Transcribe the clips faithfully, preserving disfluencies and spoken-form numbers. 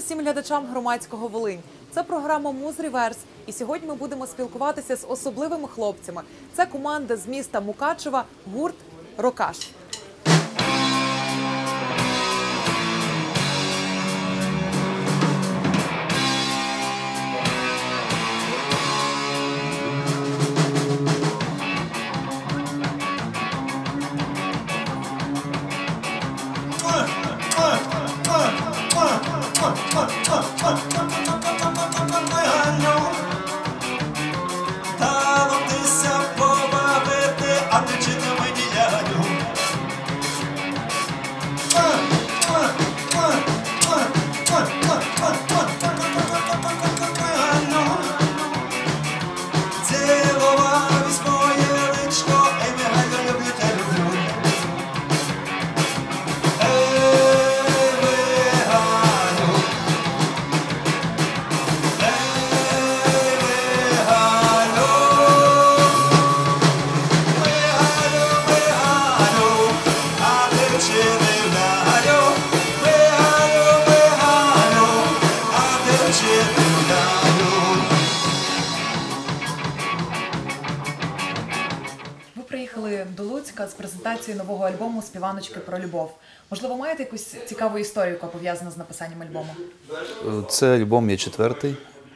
всім глядачам громадського Волинь. Це програма «Муз Ріверс». І сьогодні ми будемо спілкуватися з особливими хлопцями. Це команда з міста Мукачева, гурт «Рокаш». До Луцька з презентацією нового альбому «Співаночки про любов». Можливо, маєте якусь цікаву історію, яка пов'язана з написанням альбому? Це альбом є четвертий.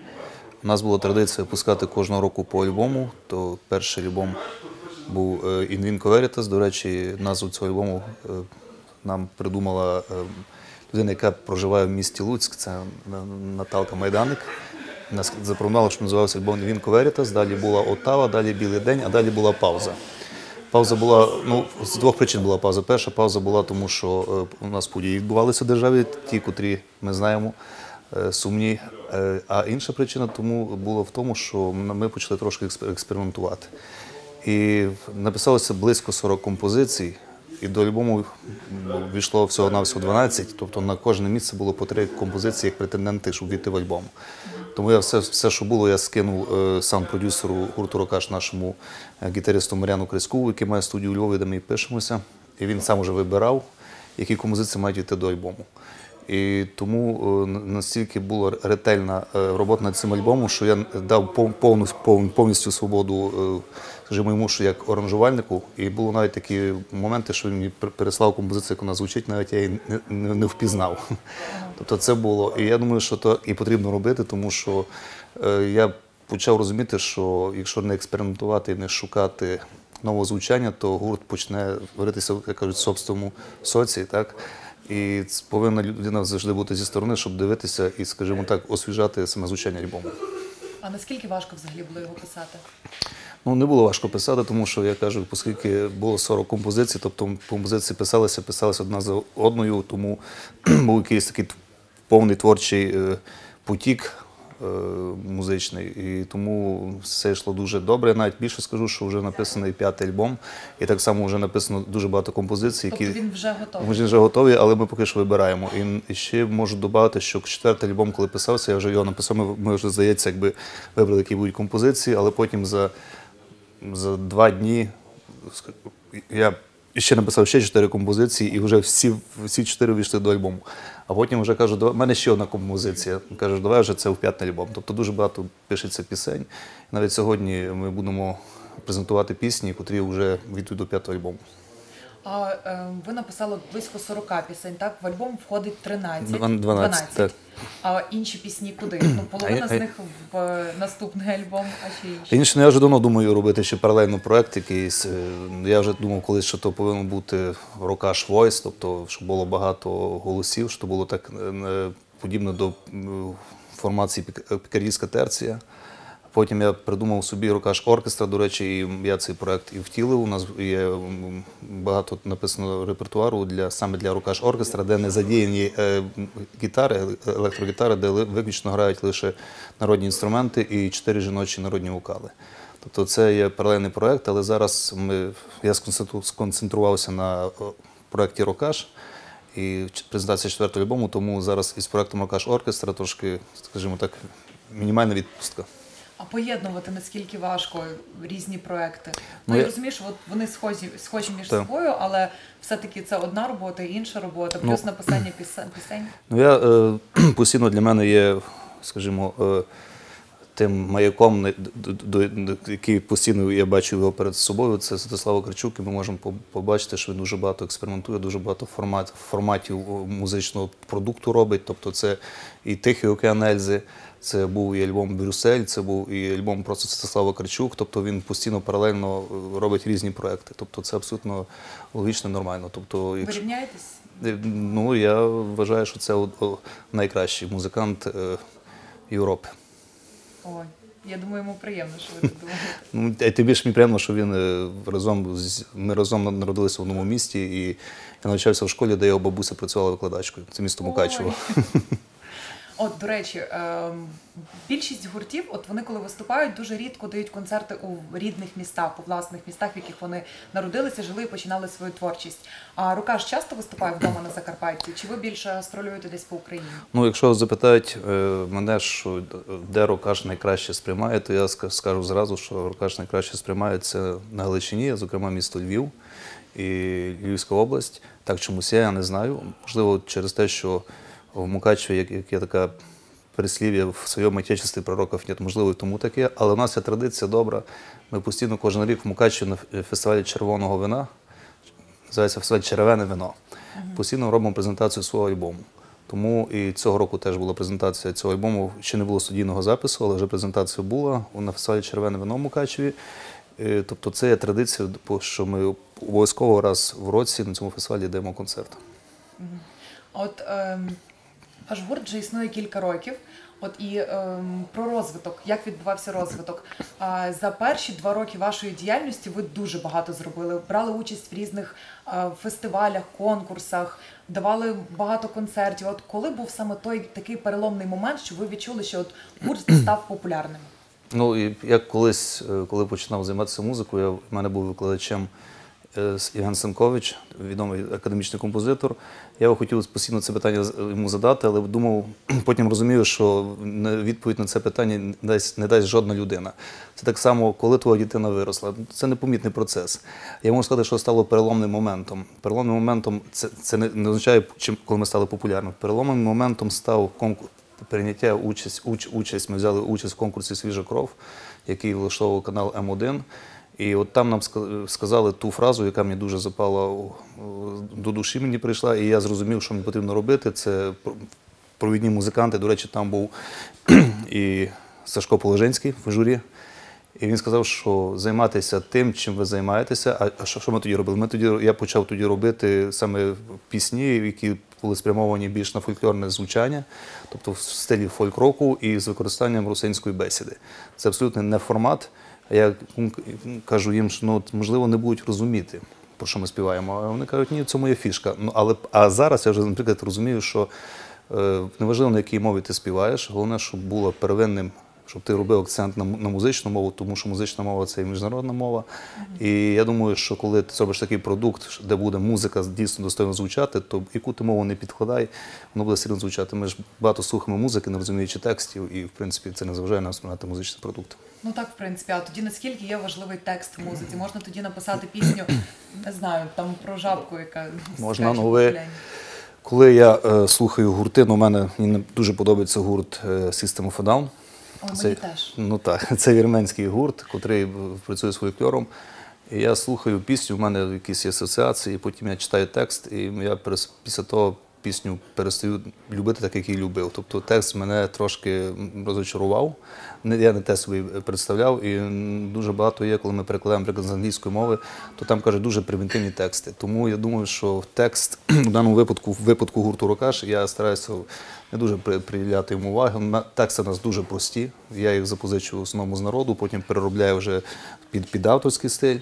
У нас була традиція випускати кожного року по альбому. То перший альбом був «In Vinco Veritas». До речі, назву цього альбому нам придумала людина, яка проживає в місті Луцьк. Це Наталка Майданик. Нас запропонувала, що називався альбом «In Vinco Veritas». Далі була «Отава», далі «Білий день», а далі була «Пауза». Пауза була, ну, з двох причин була пауза. Перша пауза була, тому що у нас події відбувалися в державі, ті, котрі ми знаємо, сумні. А інша причина тому була в тому, що ми почали трошки експериментувати. І написалося близько сорока композицій, і до альбому війшло всього-навсього дванадцять, тобто на кожне місце було по три композиції як претенденти, щоб війти в альбом. Тому я все, все, що було, я скинув е, саунд-продюсеру гурту «Рокаш», нашому е, гітаристу Мар'яну Крискову, який має студію у Львові, де ми і пишемося. І він сам уже вибирав, які композиції мають йти до альбому. І тому е, настільки була ретельна е, робота над цим альбомом, що я дав повну, повну, повністю свободу, е, скажімо, йому, що як аранжувальнику. І було навіть такі моменти, що він мені переслав композицію, як вона звучить, навіть я її не, не, не впізнав. Тобто це було. І я думаю, що це і потрібно робити, тому що е, я почав розуміти, що якщо не експериментувати і не шукати нового звучання, то гурт почне варитися, як кажуть, в собственному соці, так? І повинна людина завжди бути зі сторони, щоб дивитися і, скажімо так, освіжати саме звучання альбому. А наскільки важко взагалі було його писати? Ну, не було важко писати, тому що, я кажу, оскільки було сорок композицій, тобто композиції писалися, писалися одна за одною, тому був якийсь такий повний творчий потік музичний, і тому все йшло дуже добре. Я навіть більше скажу, що вже написаний п'ятий альбом, і так само вже написано дуже багато композицій, які… Тобто він вже готовий? Він вже готовий, але ми поки що вибираємо. І ще можу додати, що четвертий альбом, коли писався, я вже його написав, ми, ми вже, здається, якби вибрали, які будуть композиції, але потім за, за два дні я ще написав ще чотири композиції, і вже всі, всі чотири вийшли до альбому. А потім вже кажу, в мене ще одна композиція. Кажу, давай вже це в п'ятий альбом. Тобто дуже багато пишеться пісень. Навіть сьогодні ми будемо презентувати пісні, які вже війдуть до п'ятого альбому. А е, ви написали близько сорока пісень, так? В альбом входить тринадцять. дванадцять, дванадцять. Так. А інші пісні куди? Ну, половина а, з них в наступний альбом, а ще інші? Інші, ну, я вже давно думаю робити ще паралельно проєкт якийсь. Я вже думав колись, що то повинен бути «Рокаш Voice», тобто, щоб було багато голосів, щоб було так подібно до формації «Пікардійська терція». Потім я придумав собі «Рокаш Оркестра», до речі, і я цей проєкт і втілив. У нас є багато написано репертуару для, саме для «Рокаш Оркестра», де не задіяні е, гітари, електрогітари, де виключно грають лише народні інструменти і чотири жіночі народні вокали. Тобто це є паралельний проєкт, але зараз ми, я сконцентрувався на проєкті «Рокаш» і презентація четвертого альбому, тому зараз із проєктом «Рокаш Оркестра» трошки, скажімо так, мінімальна відпустка. А поєднувати наскільки важко різні проекти? Ну, Ну, я я- розумію, що от вони схожі, схожі між Так. собою, але все-таки це одна робота, інша робота, плюс Ну, написання пісень. пісень. Ну, я е, постійно для мене є, скажімо, е, тим маяком, не- до, до, до- який постійно я бачу його перед собою, це Святослав Вакарчук, і ми можемо по- побачити, що він дуже багато експериментує, дуже багато формат, форматів о, музичного продукту робить. Тобто це і Тихий океан Ельзи, це був і альбом Брюссель, це був і альбом просто Святослав Вакарчук. Тобто він постійно паралельно е, робить різні проекти. Тобто це абсолютно логічно, нормально. Тобто, Ви якщо- рівняєтесь? Е, Ну, я вважаю, що це о- о, найкращий музикант е, Європи. Ой, я думаю, йому приємно, що ви так думаєте. Ну, а тим більше мені приємно, що він е, разом з ми разом народилися в одному місті, і я навчався в школі, де його бабуся працювала викладачкою. Це місто Мукачево. Ой. От, до речі, ем, більшість гуртів, от вони коли виступають, дуже рідко дають концерти у рідних містах, у власних містах, в яких вони народилися, жили і починали свою творчість. А Рука ж часто виступає вдома на Закарпатті? Чи ви більше гастролюєте десь по Україні? Ну, якщо запитають е, мене, що де Рокаш найкраще сприймає, то я ска- скажу зразу, що Рокаш найкраще сприймає це на Галичині, зокрема місто Львів і Львівська область. Так чомусь я не знаю. Можливо, через те, що в Мукачеві як, як є така прислів'я в своєму отечестві пророків нет, можливо, і тому таке. Але у нас є традиція добра. Ми постійно кожен рік в Мукачеві на фестивалі червоного вина, називається фестиваль «Червене вино», постійно робимо презентацію свого альбому. Тому і цього року теж була презентація цього альбому. Ще не було студійного запису, але вже презентація була на фестивалі «Червене вино» в Мукачеві. Е, Тобто це є традиція, що ми обов'язково раз в році на цьому фестивалі даємо концерт. От ем, ваш гурт вже існує кілька років. От і ем, про розвиток, як відбувався розвиток. А, за перші два роки вашої діяльності ви дуже багато зробили. Брали участь в різних е, фестивалях, конкурсах, давали багато концертів. От коли був саме той такий переломний момент, що ви відчули, що от гурт став популярним? Ну, і я колись, е, коли починав займатися музикою, я, в мене був викладачем е, с- Євген Семкович, відомий академічний композитор. Я його хотів постійно це питання з- йому задати, але думав, потім розумію, що не- відповідь на це питання не дасть, не дасть жодна людина. Це так само, коли твоя дитина виросла. Це непомітний процес. Я можу сказати, що стало переломним моментом. Переломним моментом це, це не, не означає, чим, коли ми стали популярними. Переломним моментом став конкурс. Прийняття участь, уч, участь, ми взяли участь в конкурсі «Свіжа кров», який влаштовував канал М один. І от там нам ска- сказали ту фразу, яка мені дуже запала у- у- до душі, мені прийшла, і я зрозумів, що мені потрібно робити. Це про- провідні музиканти. До речі, там був і Сашко Положенський в журі. І він сказав, що займатися тим, чим ви займаєтеся. А- А що, що ми тоді робили? Ми тоді, я почав тоді робити саме пісні, які були спрямовані більш на фольклорне звучання, тобто в стилі фольк-року і з використанням русинської бесіди. Це абсолютно не формат. А я кажу їм, що ну, от, можливо, не будуть розуміти, про що ми співаємо. А вони кажуть, ні, в цьому є фішка. Ну, але, а зараз я вже, наприклад, розумію, що е, неважливо, на якій мові ти співаєш, головне, щоб було первинним, щоб ти робив акцент на, на музичну мову, тому що музична мова – це і міжнародна мова. Mm-hmm. І я думаю, що коли ти зробиш такий продукт, де буде музика дійсно достойно звучати, то яку ти мову не підкладай, воно буде сильно звучати. Ми ж багато слухаємо музики, не розуміючи текстів, і, в принципі, це не заважає нам сприймати музичний продукт. Ну так, в принципі, а тоді наскільки є важливий текст в музиці? Можна тоді написати пісню, не знаю, там про жабку, яка Можна, скаче ну, по ви- поляні. Коли я е, слухаю гурти, ну, у мене мені дуже подобається гурт е, System of a Down. О, мені Це, теж. ну так, це вірменський гурт, який працює з фольклором. І я слухаю пісню, в мене якісь є асоціації, потім я читаю текст, і я перес- після того пісню перестаю любити так, як її любив. Тобто текст мене трошки розочарував. Не- Я не те собі представляв, і дуже багато є, коли ми перекладаємо, наприклад, з англійської мови, то там кажуть дуже примітивні тексти. Тому я думаю, що текст в даному випадку, в випадку гурту «Рокаш», я стараюся не дуже при- приділяти йому увагу. На- Тексти у нас дуже прості. Я їх запозичу в основному з народу, потім переробляю вже під, під авторський стиль.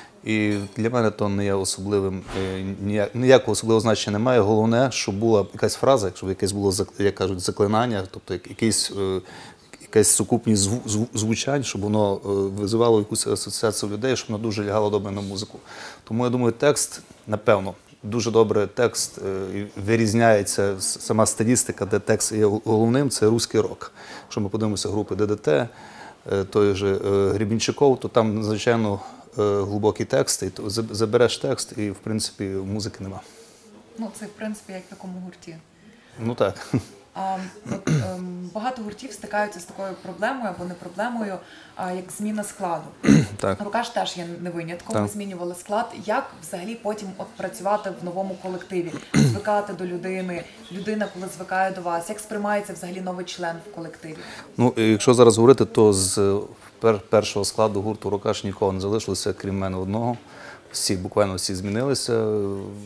І для мене то не є особливим, е, ніяк- ніякого особливого значення немає. Головне, щоб була якась фраза, щоб якесь було, зак- як кажуть, заклинання, тобто як- якийсь, е, якась сукупність зву- зву- звучань, щоб воно е, визивало якусь асоціацію людей, щоб воно дуже лягало добре на музику. Тому я думаю, текст, напевно, дуже добре текст е, і вирізняється с- сама стилістика, де текст є головним, це русський рок. Якщо ми подивимося групи Д Д Т, е, той же е, Гребінчаков, то там надзвичайно е, глибокі тексти, то заб- забереш текст і, в принципі, музики нема. Ну, це, в принципі, як в такому гурті. Ну так. А, от, ем, багато гуртів стикаються з такою проблемою або не проблемою, а, як зміна складу. Так. Рукаш теж є не винятком, Так. ви змінювали склад. Як взагалі потім от працювати в новому колективі, звикати до людини, людина, коли звикає до вас, як сприймається взагалі новий член в колективі? Ну, і якщо зараз говорити, то з пер- першого складу гурту «Рокаш» нікого не залишилося, крім мене одного. Всі, буквально всі змінилися.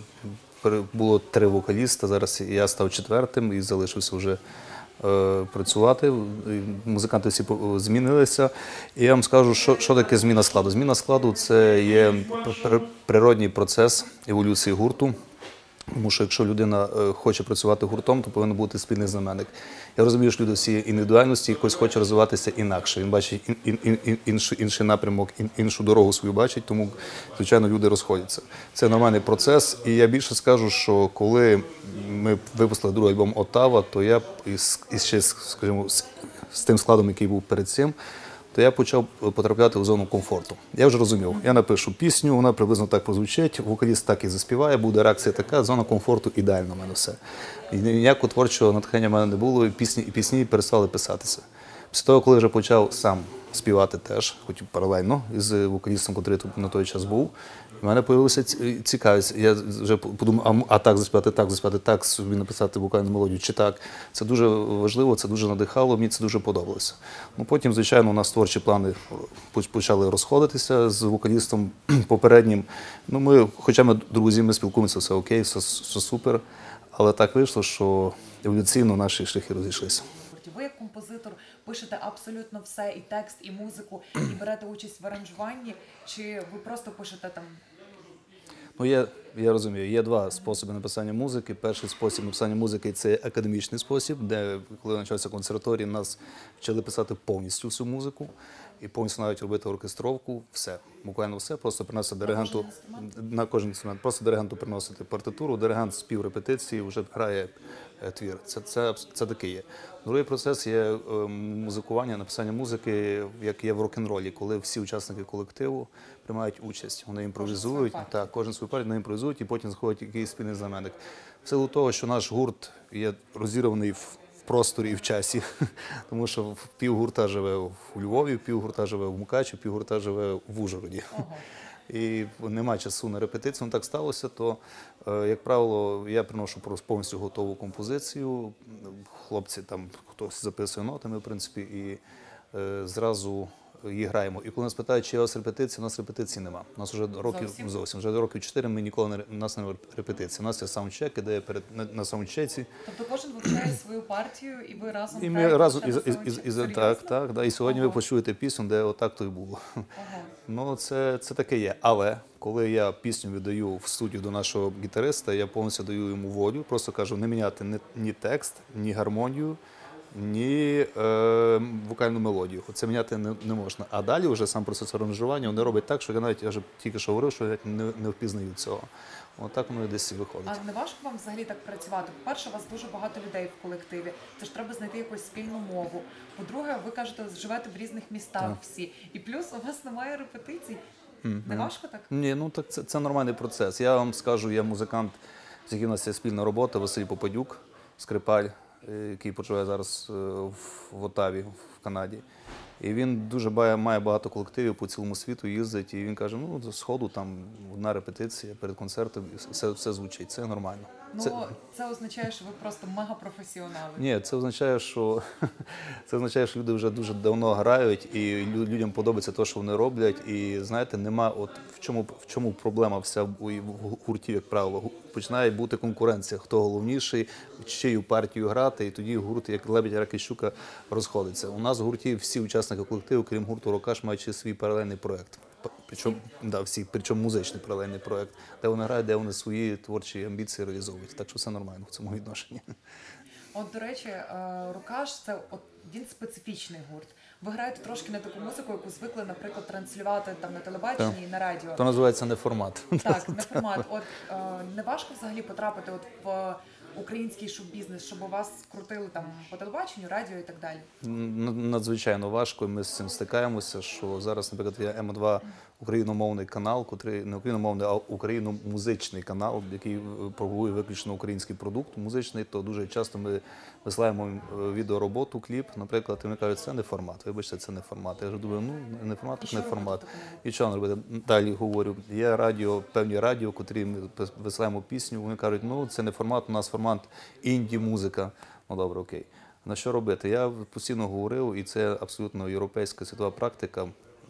Пере- Було три вокаліста, зараз я став четвертим і залишився вже е, працювати. І музиканти всі по- змінилися. І я вам скажу, що, що таке зміна складу. Зміна складу – це є пр- природній процес еволюції гурту. Тому що якщо людина е, хоче працювати гуртом, то повинен бути спільний знаменник. Я розумію, що люди всі індивідуальності, хтось хоче розвиватися інакше. Він бачить ін, ін, ін, ін, інший, інший напрямок, ін, іншу дорогу свою бачить, тому, звичайно, люди розходяться. Це нормальний процес. І я більше скажу, що коли ми випустили другий альбом «Оттава», то я із, із ще, скажімо, з, з тим складом, який був перед цим, то я почав потрапляти в зону комфорту. Я вже розумів, я напишу пісню, вона приблизно так прозвучить, вокаліст так і заспіває, буде реакція така, зона комфорту ідеально в мене все. І ніякого творчого натхнення в мене не було, і пісні, і пісні перестали писатися. Після того, коли вже почав сам співати теж, хоч і паралельно, із вокалістом, який на той час був, в мене з'явилася цікавість. Я вже подумав, а, а так заспівати, так заспівати, так, собі написати вокальну мелодію, чи так. Це дуже важливо, це дуже надихало, мені це дуже подобалося. Ну, потім, звичайно, у нас творчі плани почали розходитися з вокалістом попереднім. Ну, ми, хоча ми друзі, ми спілкуємося, все окей, все, все супер, але так вийшло, що еволюційно наші шляхи розійшлися. Ви як композитор пишете абсолютно все, і текст, і музику, і берете участь в аранжуванні, чи ви просто пишете там? Ну, я, я розумію, є два способи написання музики. Перший спосіб написання музики – це академічний спосіб, де, коли я навчався в консерваторії, нас вчили писати повністю всю музику і повністю навіть робити оркестровку, все, буквально все, просто приносити диригенту на кожен інструмент, просто диригенту приносити партитуру, диригент з пів репетиції вже грає е, твір. Це, це, це таке є. Другий процес є е, музикування, написання музики, як є в рок-н-ролі, коли всі учасники колективу приймають участь, вони імпровізують, Кожен свою так, кожен свою партію, вони імпровізують і потім заходить якийсь спільний знаменник. В силу того, що наш гурт є розірваний в в просторі і в часі, тому що пів гурта живе в Львові, пів гурта живе в Мукачі, пів гурта живе в Ужгороді. Ого. І немає часу на репетицію. Ну, так сталося, то, е, як правило, я приношу просто повністю готову композицію. Хлопці там, хтось записує нотами, в принципі, і е, зразу її граємо. І коли нас питають, чи є у вас репетиції, у нас репетицій нема. У нас вже років Зовсім? зовсім, вже років чотири ми ніколи не у нас немає репетиції. У нас є саундчек, де перед на, на саундчеці. Тобто кожен вивчає свою партію, і ви разом І ми граєте разом лише із, на із, із, із саундчек? так, Серйозно? так, да. І сьогодні ви Ого. почуєте пісню, де отак то і було. Ого. Ну, це, це таке є. Але коли я пісню віддаю в студію до нашого гітариста, я повністю даю йому волю, просто кажу, не міняти ні, ні текст, ні гармонію, ні е, вокальну мелодію. Це міняти не, не можна. А далі вже сам процес аранжування вони роблять так, що я навіть, я вже тільки що говорив, що я не, не впізнаю цього. Отак воно і десь і виходить. А не важко вам взагалі так працювати? По-перше, у вас дуже багато людей в колективі, це ж треба знайти якусь спільну мову. По-друге, ви кажете, живете в різних містах Так. всі. І плюс у вас немає репетицій. Не важко так? Ні, ну так це, це нормальний процес. Я вам скажу, я музикант, з яким у нас є спільна робота, Василь Попадюк, скрипаль, е, який проживає зараз е, в, в Оттаві, в Канаді. І він дуже бає- має багато колективів по цілому світу, їздить, і він каже, ну, з ходу там одна репетиція перед концертом, і все, все звучить, це нормально. Ну, Це- це... означає, що ви просто мега-професіонали. Ні, це означає, що це означає, що люди вже дуже давно грають, і лю- людям подобається те, що вони роблять. І знаєте, нема от в чому в чому проблема вся в в гурті, як правило. Гу- Починає бути конкуренція, хто головніший, чию партію грати, і тоді гурт, як лебедь, рак і щука, розходиться. У нас в гурті всі учасники колективу, крім гурту «Рокаш», мають ще свій паралельний проект. П- Причому, да, всі, причому музичний паралельний проект, де вони грають, де вони свої творчі амбіції реалізовують. Так що все нормально в цьому відношенні. От, до речі, е, Рукаш – це от, він специфічний гурт. Ви граєте трошки не таку музику, яку звикли, наприклад, транслювати там на телебаченні Так. і на радіо. То називається не формат. Так, не формат. От е, не важко взагалі потрапити от в український шоу-бізнес, щоб у вас крутили там по телебаченню, радіо і так далі? Н- Надзвичайно важко, і ми з цим стикаємося, що зараз, наприклад, є М два україномовний канал, котрий не україномовний, а україномузичний канал, який е, пропагує виключно український продукт музичний, то дуже часто ми висилаємо їм, е, відеороботу, кліп, наприклад, і вони кажуть, це не формат, вибачте, це не формат. Я вже думаю, ну, не формат, І так що не робити формат. в такому випадку? І що нам робити? Далі говорю, є радіо, певні радіо, котрі ми пис- висилаємо пісню, вони кажуть, ну, це не формат, у нас формат інді-музика. Ну, добре, окей. На що робити? Я постійно говорив, і це абсолютно європейська світова практика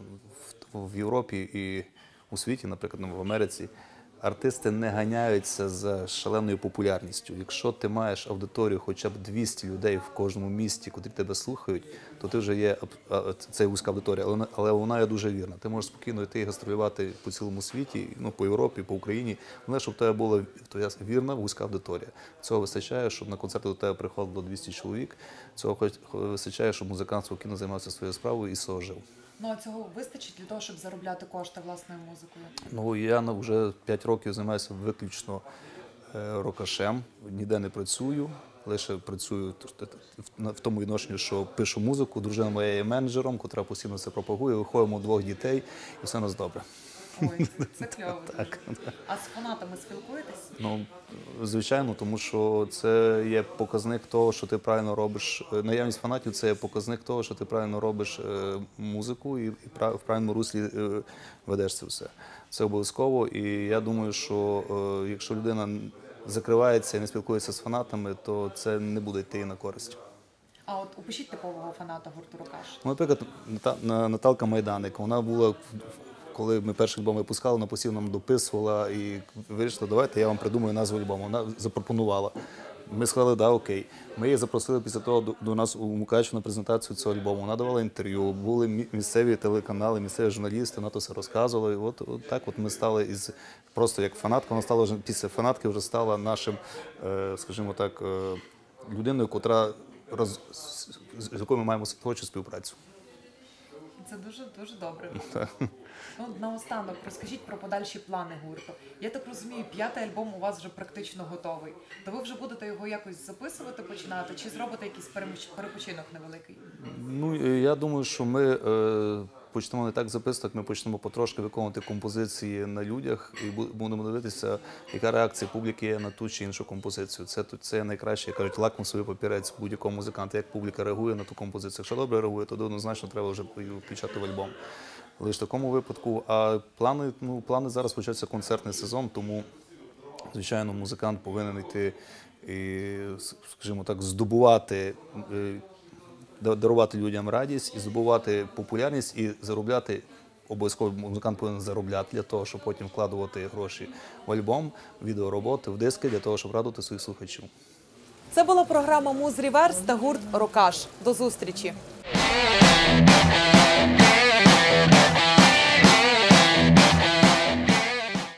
в, в Європі і у світі, наприклад, в Америці. Артисти не ганяються за шаленою популярністю. Якщо ти маєш аудиторію хоча б двісті людей в кожному місті, котрі тебе слухають, то ти вже є аб- а, це вузька аудиторія, але вона, але вона є дуже вірна. Ти можеш спокійно йти і гастролювати по цілому світі, ну по Європі, по Україні. Головне, щоб в тебе була твоя вірна вузька аудиторія. Цього вистачає, щоб на концерти до тебе приходило двісті чоловік. Цього хоч- вистачає, щоб музикант спокійно займався своєю справою і сожив. Ну а цього вистачить для того, щоб заробляти кошти власною музикою? Ну, я на- вже п'ять років займаюся виключно е, рокашем, ніде не працюю, лише працюю т- т- в- на- в тому відношенні, що пишу музику, дружина моя є менеджером, котра постійно це пропагує, виховуємо двох дітей, і все у нас добре. Ой, це кльово. дуже. А з фанатами спілкуєтесь? Ну, звичайно, тому що це є показник того, що ти правильно робиш. Е, Наявність фанатів це є показник того, що ти правильно робиш е, музику і, і прав- в правильному руслі е, ведеш це все. Це обов'язково. І я думаю, що е, якщо людина закривається і не спілкується з фанатами, то це не буде йти їй на користь. А от опишіть типового фаната гурту Рокаш. Ну, наприклад, Ната- На- Наталка Майданик, вона була, в- коли ми перший альбом випускали, вона постійно нам дописувала і вирішила, давайте я вам придумаю назву альбому. Вона запропонувала. Ми сказали, да, окей. Ми її запросили після того до, до нас у Мукачево на презентацію цього альбому. Вона давала інтерв'ю, були мі- місцеві телеканали, місцеві журналісти, вона то все розказувала. І от, от так от ми стали із просто як фанатка, вона стала вже після фанатки, вже стала нашим, е, скажімо так, е, людиною, котра роз, з, з якою ми маємо творчу співпрацю. Це дуже дуже добре. Ну, наостанок, розкажіть про подальші плани гурту. Я так розумію, п'ятий альбом у вас вже практично готовий. То ви вже будете його якось записувати, починати, чи зробите якийсь переміщ- перепочинок невеликий? Ну, е, я думаю, що ми е, почнемо не так записувати, ми почнемо потрошки виконувати композиції на людях і бу- будемо дивитися, яка реакція публіки є на ту чи іншу композицію. Це, тут- це найкраще, як кажуть, лакмусовий папірець будь-якого музиканта, як публіка реагує на ту композицію. Якщо добре реагує, то однозначно треба вже її включати в альбом. Лише в такому випадку. А плани, ну, плани зараз почався концертний сезон, тому звичайно, музикант повинен йти і, скажімо так, здобувати, е, да- дарувати людям радість і здобувати популярність і заробляти. Обов'язково музикант повинен заробляти для того, щоб потім вкладувати гроші в альбом, в відеороботи, в диски, для того, щоб радувати своїх слухачів. Це була програма Муз Ріверс та гурт Рокаш. До зустрічі!